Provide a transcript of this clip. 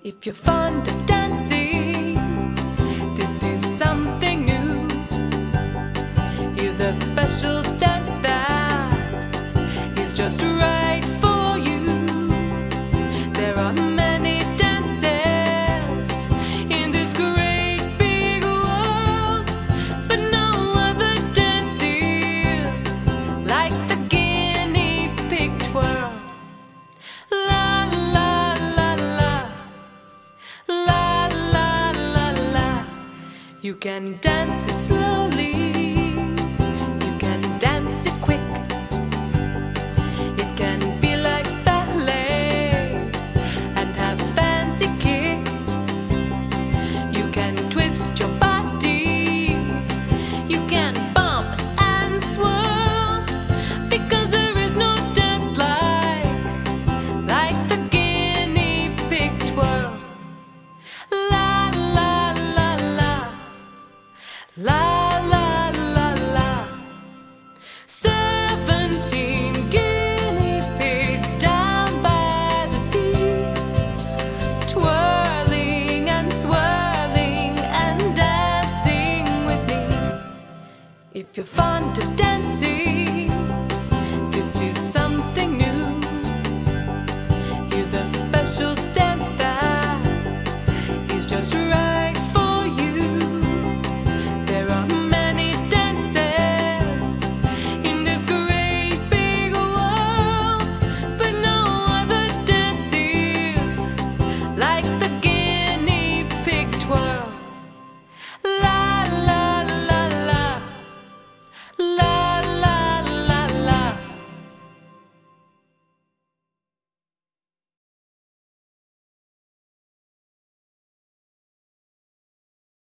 If you're fond of dancing, this is something new. Here's a special dance that is just right for you. There are many dances in this great big world, but no other dance is like the guinea pig twirl. La la la la, la la la la. You can dance it slowly, you can dance it quick. It can be like ballet and have fancy kicks. You can twist your body, you can bump and swirl, because there is no dance like the guinea pig twirl. La la la la, la la la la. 17 guinea pigs down by the sea, twirling and swirling and dancing with me. If you're fond of dancing,